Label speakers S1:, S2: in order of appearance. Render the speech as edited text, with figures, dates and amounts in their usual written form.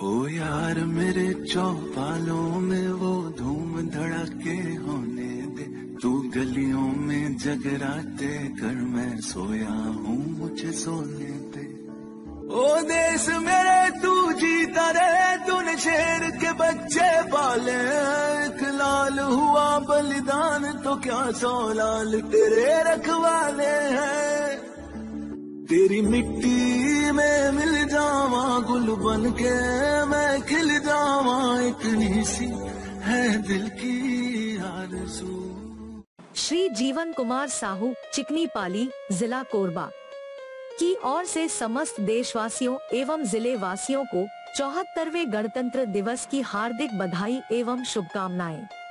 S1: ओ यार मेरे चौपालों में वो धूम धड़ाके होने दे, तू गलियों में जगराते कर, मैं सोया हूँ मुझे सोने दे। ओ देश मेरे तू जीता रहे, तूने शेर के बच्चे पाले, एक लाल हुआ बलिदान तो क्या 100 लाल तेरे रखवाले हैं। तेरी मिट्टी में मिल जावा गुल बन के मैं खिल जावा, इतनी सी है दिल की आरज़ू।
S2: श्री जीवन कुमार साहू, चिकनी पाली, जिला कोरबा की ओर से समस्त देशवासियों एवं जिले वासियों को 74वें गणतंत्र दिवस की हार्दिक बधाई एवं शुभकामनाएं।